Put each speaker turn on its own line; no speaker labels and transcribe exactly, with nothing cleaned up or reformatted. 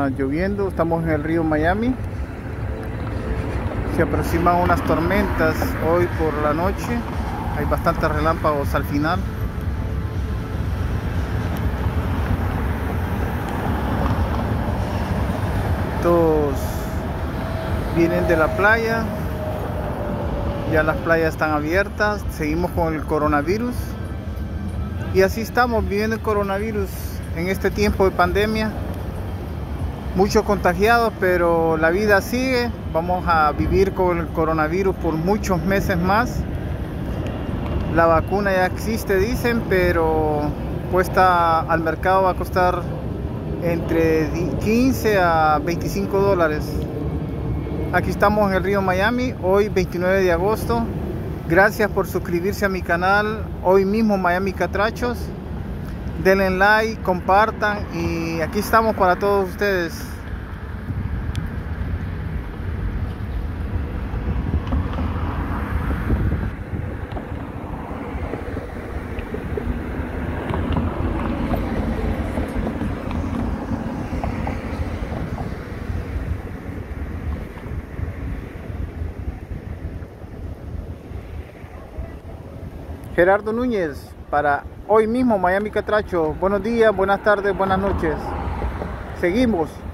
lloviendo, estamos en el río Miami. Se aproximan unas tormentas hoy por la noche. Hay bastantes relámpagos al final. Todos vienen de la playa. Ya las playas están abiertas. Seguimos con el coronavirus. Y así estamos viviendo el coronavirus en este tiempo de pandemia. Muchos contagiados, pero la vida sigue. Vamos a vivir con el coronavirus por muchos meses más. La vacuna ya existe, dicen, pero puesta al mercado va a costar entre quince a veinticinco dólares. Aquí estamos en el río Miami, hoy veintinueve de agosto. Gracias por suscribirse a mi canal, hoy mismo Miami Catrachos. Denle like, compartan y aquí estamos para todos ustedes. Gerardo Núñez para hoy mismo Miami Catracho. Buenos días, buenas tardes, buenas noches. Seguimos.